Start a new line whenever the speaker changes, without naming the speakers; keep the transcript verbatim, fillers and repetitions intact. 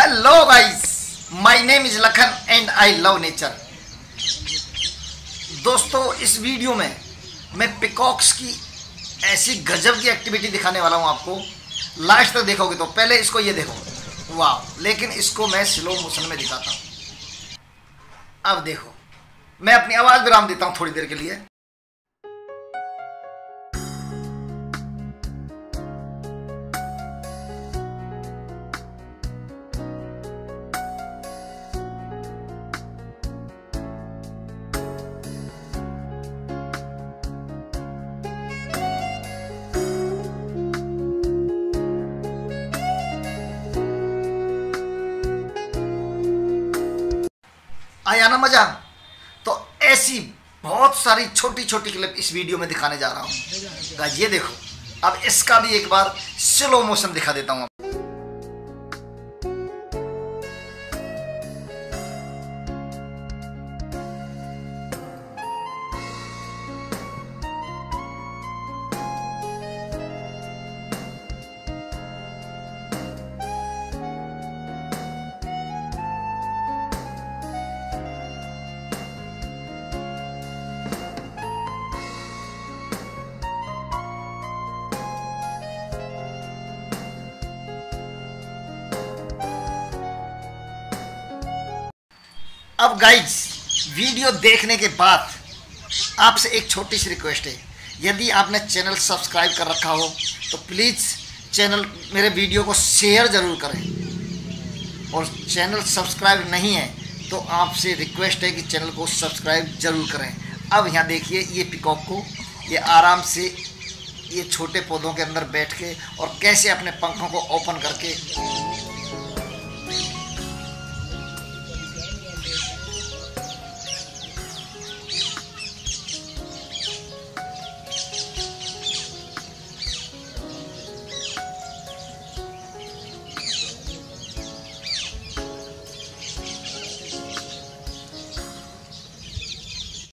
Hello guys, my name is Lakhan and I love nature. दोस्तों, इस video में मैं पिकॉक्स की ऐसी गजब की एक्टिविटी दिखाने वाला हूं आपको। लास्ट तक देखोगे तो पहले इसको ये देखो, वाह। लेकिन इसको मैं स्लो मोशन में दिखाता हूं। अब देखो, मैं अपनी आवाज विराम देता हूं थोड़ी देर के लिए। आया ना मजा? तो ऐसी बहुत सारी छोटी छोटी क्लिप इस वीडियो में दिखाने जा रहा हूँ गाइस। ये देखो, अब इसका भी एक बार स्लो मोशन दिखा देता हूँ। अब गाइज, वीडियो देखने के बाद आपसे एक छोटी सी रिक्वेस्ट है। यदि आपने चैनल सब्सक्राइब कर रखा हो तो प्लीज़ चैनल मेरे वीडियो को शेयर ज़रूर करें, और चैनल सब्सक्राइब नहीं है तो आपसे रिक्वेस्ट है कि चैनल को सब्सक्राइब ज़रूर करें। अब यहाँ देखिए, ये पिकॉक को ये आराम से ये छोटे पौधों के अंदर बैठ के और कैसे अपने पंखों को ओपन करके